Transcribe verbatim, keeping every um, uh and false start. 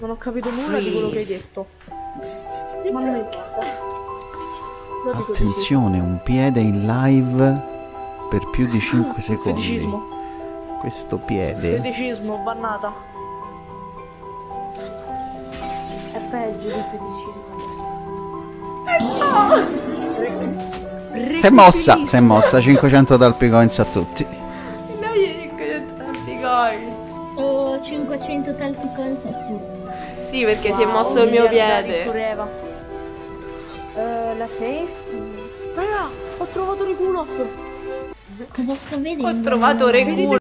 Non ho capito nulla di quello che hai detto. Ma non mi importa. Lo dico Attenzione, un piede in live per più di cinque secondi. Feticismo. Questo piede... Feticismo, bannata. È peggio di feticismo questo. Si è mossa, si è mossa, cinquecento talpi coins a tutti. Dai, cinquecento talpi coins. Oh, cinquecento talpi coins a tutti. Sì, perché Wow, si è mosso il mio piede. Uh, la safe? Raga, ho trovato Reculot. Cosa sto vedendo? Ho trovato Reculo.